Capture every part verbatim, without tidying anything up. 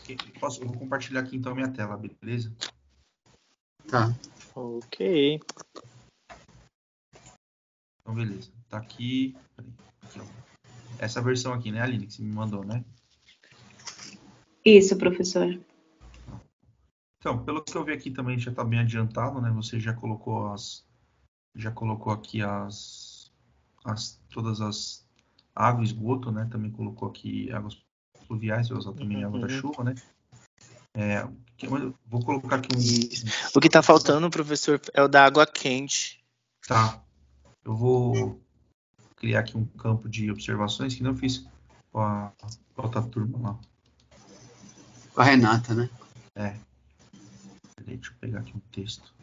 Posso, eu vou compartilhar aqui então a minha tela, beleza? Tá. Ok. Então, beleza. Tá aqui. aqui ó. Essa versão aqui, né, Aline, que você me mandou, né? Isso, professor. Então, pelo que eu vi aqui também já está bem adiantado, né? Você já colocou as, já colocou aqui as, as todas as água, esgoto, né? Também colocou aqui águas pluviais, vai usar também água da chuva, né? É, vou colocar aqui um. Isso. O que está faltando, professor, é o da água quente. Tá. Eu vou criar aqui um campo de observações que não fiz com a, com a outra turma lá. Com a Renata, né? É. Deixa eu pegar aqui um texto.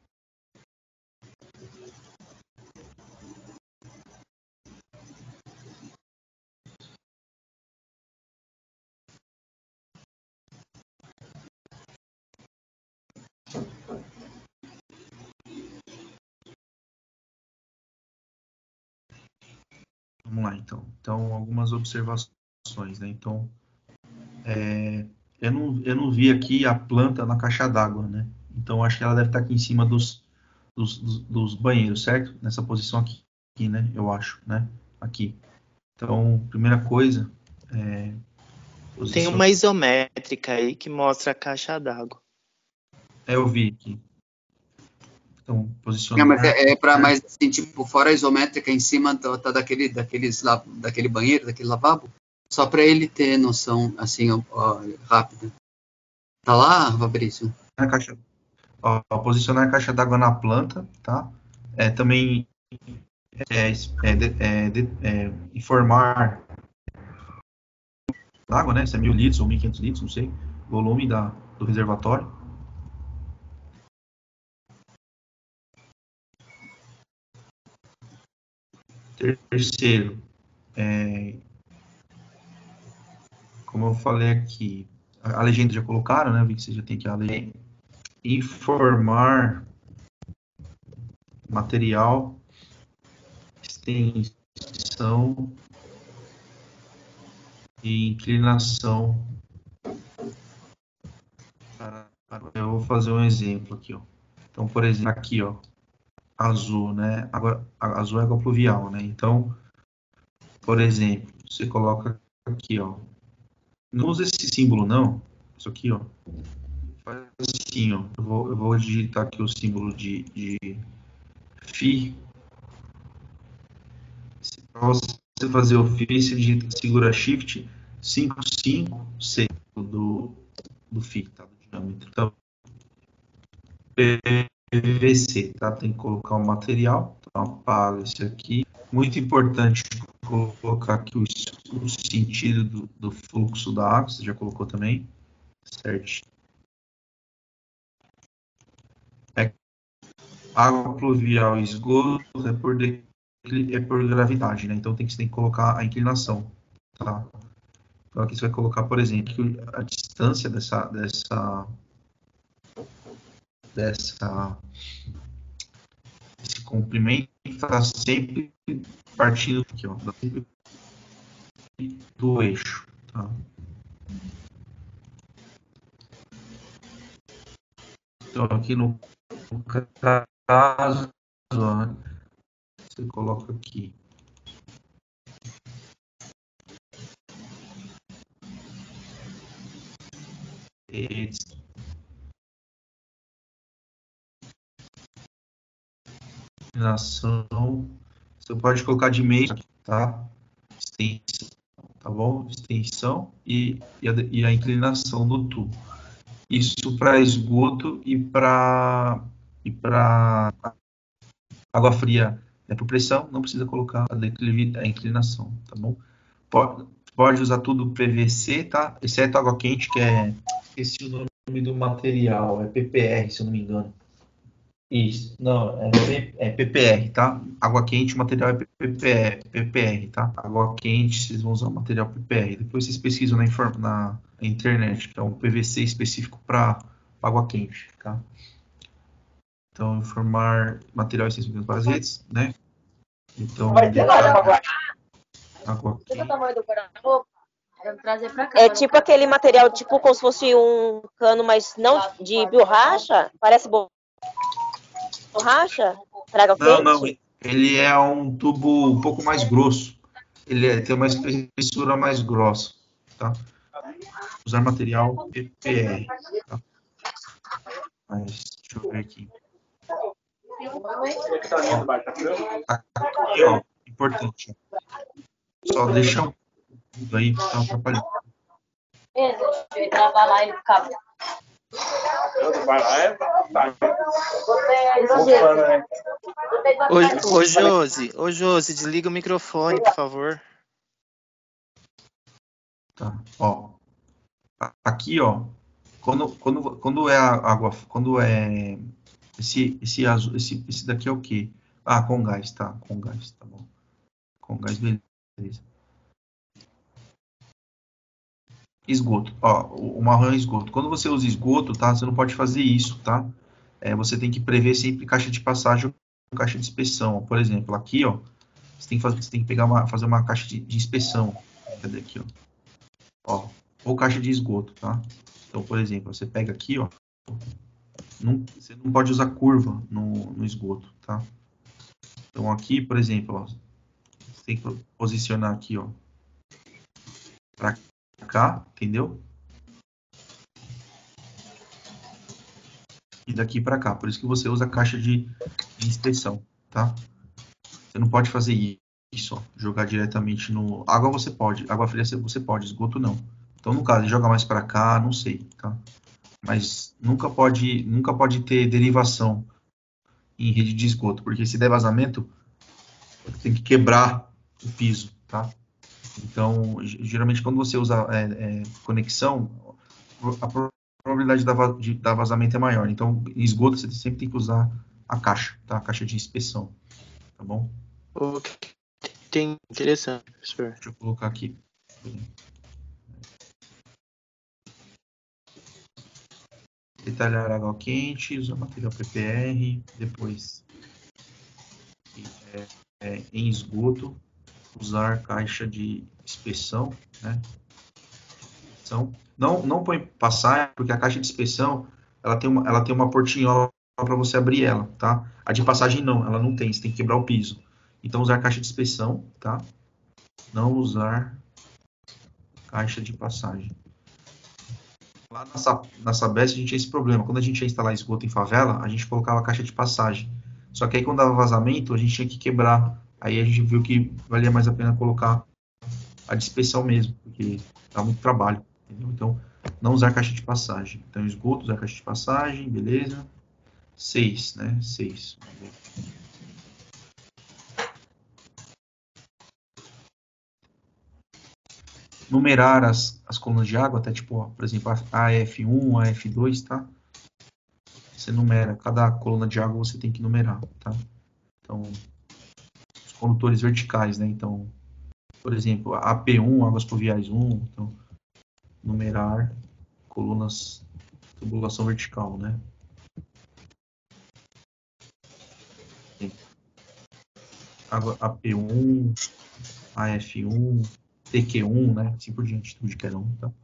Vamos lá, então. Então, algumas observações, né? Então, é, eu, não, eu não vi aqui a planta na caixa d'água, né? Então, acho que ela deve estar aqui em cima dos, dos, dos, dos banheiros, certo? Nessa posição aqui, aqui, né? Eu acho, né? Aqui. Então, primeira coisa... É, Tem uma isométrica aí que mostra a caixa d'água. É, eu vi aqui. Então, posicionar... Não, mas é, é para mais assim, tipo, fora a isométrica, em cima tá, tá daquele, daqueles, daquele banheiro, daquele lavabo, só para ele ter noção, assim, ó, ó, rápida. Tá lá, Fabrício? A caixa, ó, posicionar a caixa d'água na planta, tá? É, também é, é, de, é, de, é, informar água, né? Se é mil litros ou mil e quinhentos litros, não sei, volume da, do reservatório. Terceiro, é, como eu falei aqui, a, a legenda já colocaram, né? Eu vi que você já tem aqui a legenda. Informar material, extensão e inclinação. Eu vou fazer um exemplo aqui, ó. Então, por exemplo, aqui, ó, azul, né? Agora, azul é água pluvial, né? Então, por exemplo, você coloca aqui, ó. Não usa esse símbolo, não. Isso aqui, ó. Faz assim, ó. Eu vou, eu vou digitar aqui o símbolo de, de Φ. Para você fazer o Φ, você digita, segura Shift cinco cinco C do, do Φ, tá? Do diâmetro. Então, P V C, tá? Tem que colocar o material. Então, apaga esse aqui. Muito importante colocar aqui o, o sentido do, do fluxo da água. Você já colocou também? Certo. É, água pluvial e esgoto é por, de, é por gravidade, né? Então tem que, você tem que colocar a inclinação, tá? Então aqui você vai colocar, por exemplo, a distância dessa, dessa, dessa esse comprimento está sempre partindo aqui, ó, sempre do eixo, tá? Então aqui no caso, ó, você coloca aqui inclinação, você pode colocar de meio, tá? Extensão, tá bom? Extensão e, e, a, e a inclinação do tubo. Isso para esgoto e para e para água fria, né, por pressão, não precisa colocar a, declive, a inclinação, tá bom? Pode, pode usar tudo P V C, tá? Exceto água quente, que é... Esqueci o nome do material, é P P R, se eu não me engano. Isso, não, é, é P P R, tá? Água quente, o material é P P R, P P R, tá? Água quente, vocês vão usar o material P P R. Depois vocês pesquisam na, na internet, que é um P V C específico para água quente, tá? Então, informar material específico para as redes, né? Então, Vai ter nada pra guardar. água Esse é o quente. tamanho do guarda-roupa. trazer pra cá. É tipo aquele material, tipo como se fosse um cano, mas não de borracha? Parece borracha? Para água Não, não, quente? ele é um tubo um pouco mais grosso. Ele é- tem uma espessura mais grossa, tá? Usar material P P R, tá? Mas, deixa eu ver aqui. Ó, aqui, ó, importante. Só deixa um tudo aí, tá atrapalhando. Ô, ô Josi, ô Josi, desliga o microfone, por favor. Tá, ó. Aqui, ó, quando, quando, quando é a água, quando é esse, esse azul, esse, esse daqui é o quê? Ah, com gás, tá, com gás, tá bom. Com gás, beleza. Esgoto, ó, o marrom é esgoto. Quando você usa esgoto, tá, você não pode fazer isso, tá? É, você tem que prever sempre caixa de passagem ou caixa de inspeção. Por exemplo, aqui, ó, você tem que fazer, você tem que pegar uma, fazer uma caixa de, de inspeção. Cadê aqui, ó? Ó, ou caixa de esgoto, tá? Então, por exemplo, você pega aqui, ó, não, você não pode usar curva no, no esgoto, tá? Então, aqui, por exemplo, ó, você tem que posicionar aqui, ó, pra cá, entendeu? E daqui para cá. Por isso que você usa a caixa de, de inspeção, tá? Você não pode fazer isso, ó, jogar diretamente no... Água você pode, água fria você pode, esgoto não. Então, no caso, joga mais para cá, não sei, tá? Mas nunca pode, nunca pode ter derivação em rede de esgoto, porque se der vazamento, tem que quebrar o piso, tá? Então, geralmente, quando você usa é, é, conexão, a probabilidade de dar vazamento é maior. Então, em esgoto, você sempre tem que usar a caixa, tá? A caixa de inspeção, tá bom? Ok, tem interessante, professor. Deixa eu colocar aqui. Detalhar água quente, usar material P P R, depois é, é, em esgoto, usar caixa de inspeção, né? Inspeção. Não, não põe passagem, porque a caixa de inspeção ela tem uma, ela tem uma portinhola para você abrir ela, tá? A de passagem não, ela não tem, você tem que quebrar o piso. Então usar caixa de inspeção, tá? Não usar caixa de passagem. Lá na, na Sabesp a gente tinha esse problema. Quando a gente ia instalar esgoto em favela, a gente colocava caixa de passagem. Só que aí quando dava vazamento, a gente tinha que quebrar. Aí a gente viu que valia mais a pena colocar a de inspeção mesmo, porque dá muito trabalho. Entendeu? Então, não usar caixa de passagem. Então, esgoto, usar caixa de passagem, beleza. Seis, né? Seis. Numerar as, as colunas de água, até tipo, ó, por exemplo, a F um, a F dois, tá? Você numera, cada coluna de água você tem que numerar, tá? Então, os condutores verticais, né? Então, por exemplo, a P um, águas pluviais um, então, numerar colunas, tubulação vertical, né? Água A P um, A F um, T Q um, né? Assim por diante, tudo de cada um, tá?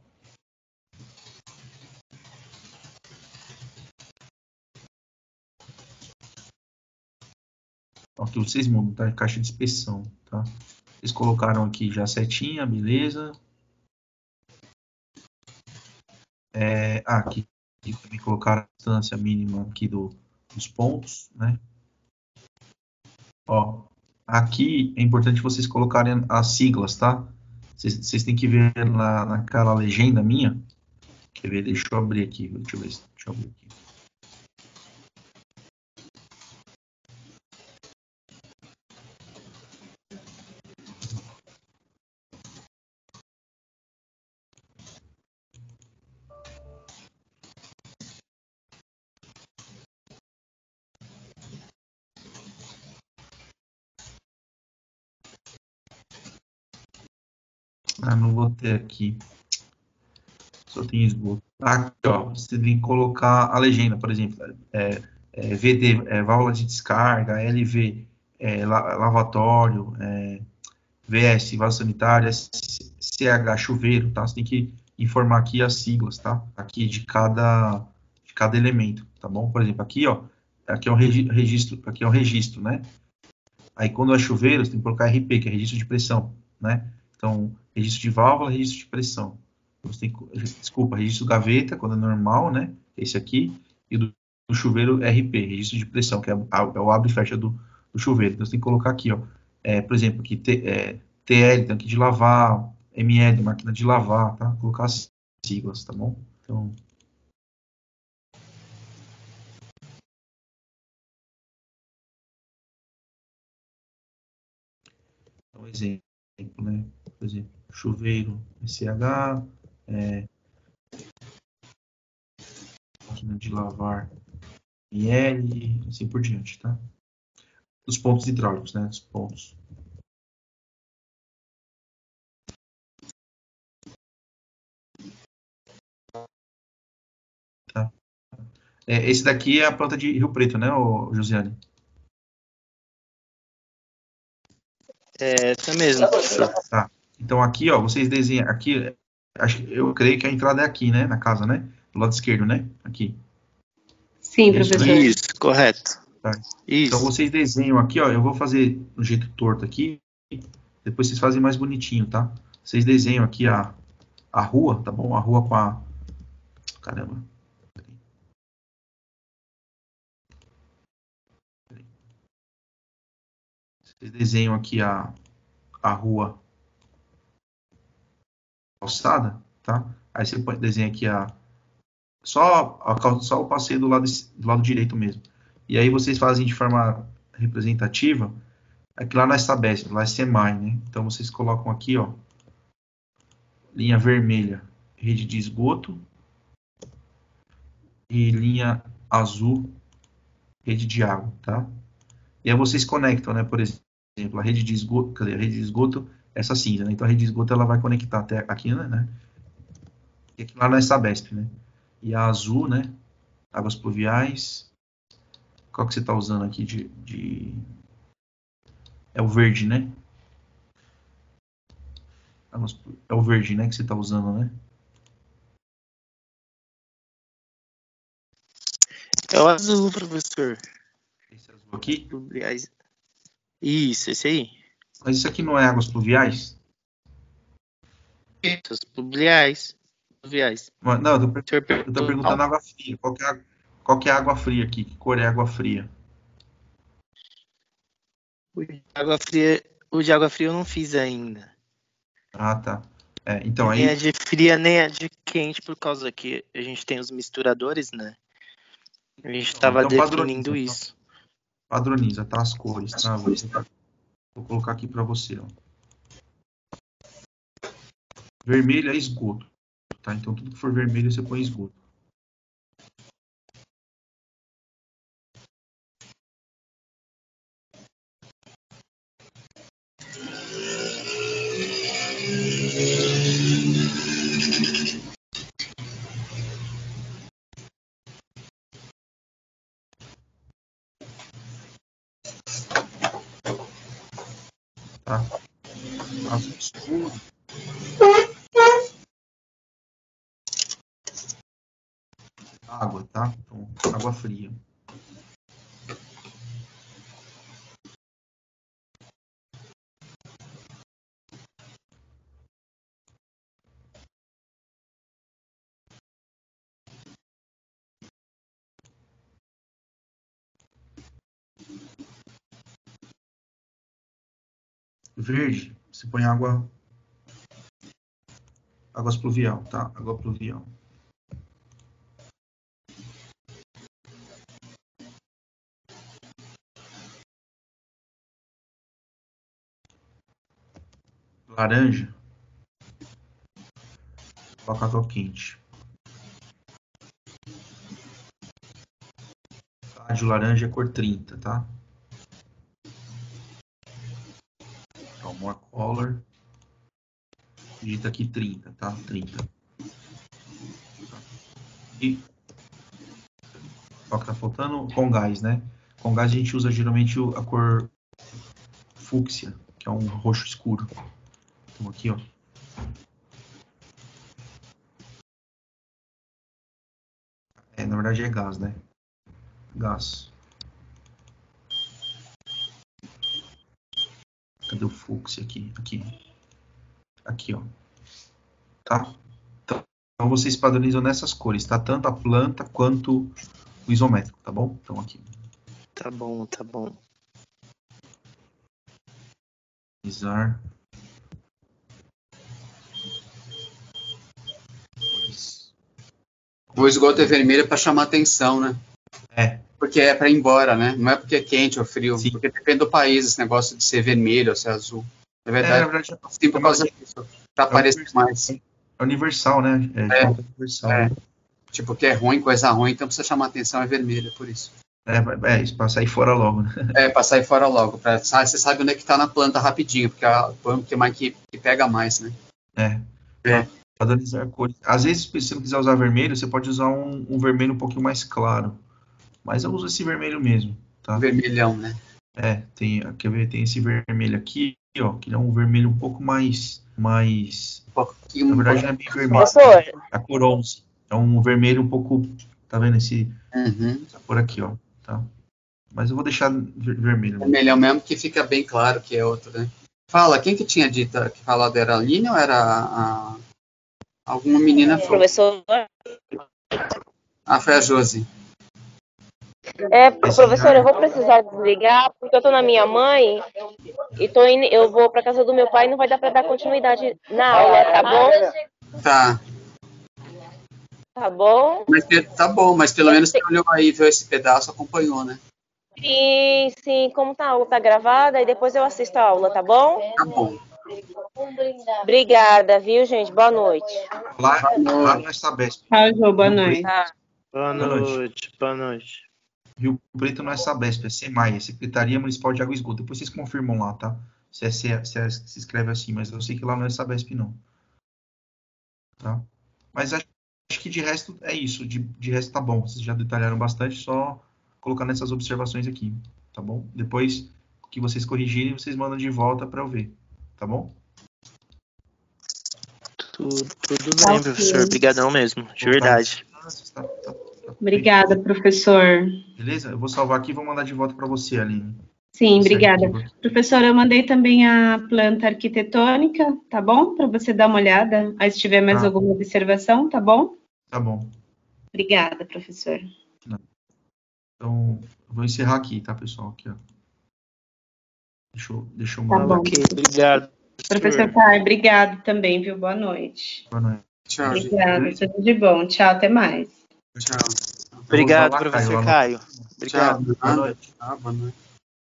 Aqui vocês mudam, tá? Caixa de inspeção, tá? Vocês colocaram aqui já a setinha, beleza. É, ah, aqui, aqui também colocaram a distância mínima aqui do, dos pontos, né? Ó, aqui é importante vocês colocarem as siglas, tá? Vocês, vocês têm que ver na, naquela legenda minha. Quer ver? Deixa eu abrir aqui. Deixa eu ver. Deixa eu abrir aqui. Ah, não vou ter aqui. Só tem esgoto. Aqui, ó. Você tem que colocar a legenda, por exemplo. É, é, V D, é, válvula de descarga, L V, é, lavatório, é, V S, vaso sanitário, S C H chuveiro, tá? Você tem que informar aqui as siglas, tá? Aqui de cada, de cada elemento, tá bom? Por exemplo, aqui, ó, aqui é um registro, aqui é um registro, né? Aí quando é chuveiro, você tem que colocar R P, que é registro de pressão, né? Então, registro de válvula, registro de pressão. Você tem que, desculpa, registro gaveta, quando é normal, né? Esse aqui. E do, do chuveiro R P, registro de pressão, que é, é o abre e fecha do, do chuveiro. Então, você tem que colocar aqui, ó. É, por exemplo, aqui, T, é, T L, tanque de lavar, M L, máquina de lavar, tá? Vou colocar as siglas, tá bom? Então... Um exemplo, né? Por exemplo, chuveiro S H, é, máquina de lavar M L, assim por diante, tá? Os pontos hidráulicos, né? Os pontos. Tá? É, esse daqui é a planta de Rio Preto, né, ô, Josiane? É essa mesmo, professor. Tá. Então aqui, ó, vocês desenham aqui, acho, eu creio que a entrada é aqui, né, na casa, né? Do lado esquerdo, né? Aqui. Sim, Isso, professor. né? Isso, correto. Tá. Isso. Então vocês desenham aqui, ó, eu vou fazer no jeito torto aqui, depois vocês fazem mais bonitinho, tá? Vocês desenham aqui a, a rua, tá bom? A rua com a... Caramba. Vocês desenham aqui a, a rua calçada, tá? Aí você põe, desenha aqui a só, a, só o passeio do lado, do lado direito mesmo. E aí vocês fazem de forma representativa, aqui lá na Sabesp, lá é SEMAI, né? Então vocês colocam aqui, ó, linha vermelha, rede de esgoto, e linha azul, rede de água, tá? E aí vocês conectam, né? Por exemplo, a rede de esgoto, cadê? A rede de esgoto, essa cinza, né? Então a rede de esgoto ela vai conectar até aqui, né? E aqui lá na Sabesp, né? E a azul, né? Águas pluviais. Qual que você está usando aqui de, de... É o verde, né? É o verde, né? Que você está usando, né? É o azul, professor. Esse azul aqui? Pluviais. Isso, esse aí. Mas isso aqui não é águas pluviais? Isso, os pluviais. Pluviais. Não, eu tô, Senhor eu tô perguntando água fria. Qual que, é a, qual que é a água fria aqui? Que cor é água fria? O de água fria, o de água fria eu não fiz ainda. Ah, tá. É, então Nem aí... a de fria, nem a de quente, por causa que a gente tem os misturadores, né? A gente estava então, definindo padroniza, isso. Padroniza, tá? As cores, tá? Vou, vou colocar aqui para você, ó. Vermelho é esgoto, tá? Então tudo que for vermelho você põe esgoto. Tá? Azul escuro. Água, tá? Então, água fria. Verde, você põe água... Águas pluvial, tá? Água pluvial. Laranja, coloca água quente. Rádio laranja é cor trinta, tá? Então, more color. Digita aqui trinta, tá? trinta. E qual que tá faltando? Com gás, né? Com gás a gente usa geralmente a cor fúcsia, que é um roxo escuro. Então aqui, ó. na verdade é gás, né? Gás. Cadê o fluxo aqui? Aqui. Aqui, ó. Tá? Então, vocês padronizam nessas cores, tá? Tanto a planta quanto o isométrico, tá bom? Então, aqui. Tá bom, tá bom. Padronizar. O esgoto é vermelho para chamar atenção, né? É. Porque é para ir embora, né? Não é porque é quente ou frio. Sim. Porque depende do país esse negócio de ser vermelho ou ser azul. Na verdade, É, na verdade, sim, por causa disso. Para aparecer mais. É universal, né? É, é. universal. É. Né? Tipo, que é ruim, coisa ruim, então precisa chamar atenção, é vermelho, por isso. É, é isso, pra sair fora logo, né? É, pra sair fora logo. Pra, ah, você sabe onde é que tá na planta rapidinho, porque é o que, mais, que, que pega mais, né? É. É. Padronizar cores. Às vezes, se você não quiser usar vermelho, você pode usar um, um vermelho um pouquinho mais claro. Mas eu uso esse vermelho mesmo, tá? Vermelhão, né? É, tem, quer ver, tem esse vermelho aqui, ó, que é um vermelho um pouco mais, mais, Um pouquinho, na verdade não é bem vermelho, Professor, é a cor onze, é um vermelho um pouco, tá vendo esse, uhum. essa cor aqui, ó, tá? Mas eu vou deixar ver, vermelho. Vermelhão mesmo, que fica bem claro que é outro, né? Fala, quem que tinha dito que falado era a Aline ou era a, a alguma menina? professor. Ah, foi a Josi. É, professor, eu vou precisar desligar porque eu tô na minha mãe e tô indo, eu vou pra casa do meu pai e não vai dar pra dar continuidade na aula, tá bom? Tá. Tá bom? Mas, tá bom, mas pelo menos você olhou aí, viu esse pedaço, acompanhou, né? Sim, sim, como tá, a aula tá gravada e depois eu assisto a aula, tá bom? Tá bom. Obrigada, viu, gente? Boa noite. Lá, lá no Sabesp. Ah, Jô, boa noite. Tá. Boa Boa noite. noite, boa noite. Rio Preto não é Sabesp, é SEMAI, é Secretaria Municipal de Água e Esgoto. Depois vocês confirmam lá, tá? Se, é, se, é, se, é, se escreve assim, mas eu sei que lá não é Sabesp, não. Tá? Mas acho, acho que de resto é isso. De, de resto tá bom. Vocês já detalharam bastante, só colocar nessas observações aqui, tá bom? Depois que vocês corrigirem, vocês mandam de volta para eu ver, tá bom? Tudo, tudo bem, okay. Professor. Obrigadão mesmo, de verdade. Tá, tá, tá obrigada, professor. Beleza? Eu vou salvar aqui e vou mandar de volta para você, Aline. Sim, obrigada. Professor, eu mandei também a planta arquitetônica, tá bom? Para você dar uma olhada. Aí se tiver mais ah. alguma observação, tá bom? Tá bom. Obrigada, professor. Então, eu vou encerrar aqui, tá, pessoal? Aqui, ó. Deixa eu, deixa eu tá mandar. Ok, obrigado. Professor Pai, obrigado também, viu? Boa noite. Boa noite. Tchau. Obrigada, tudo de bom. Tchau, até mais. Tchau. Obrigado, professor Caio. Obrigado. Tchau. Boa noite. Ah, boa noite.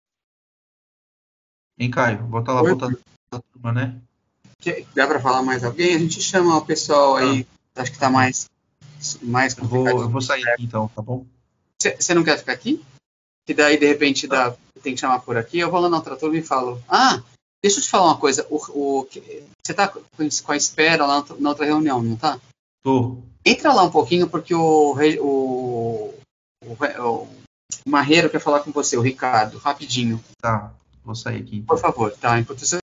Hein, Caio? Volta lá, Oi? volta na turma, né? Dá para falar mais alguém? A gente chama o pessoal aí, ah. Acho que tá mais, mais eu vou, eu vou sair aqui então, tá bom? Você não quer ficar aqui? Que daí, de repente, dá, tem que chamar por aqui. Eu vou lá na outra turma e falo, ah, deixa eu te falar uma coisa, você tá com a espera lá na outra reunião, não tá? Tô. Entra lá um pouquinho, porque o, o, o, o Marreiro quer falar com você, o Ricardo, rapidinho. Tá, vou sair aqui. Então. Por favor, tá? Enquanto você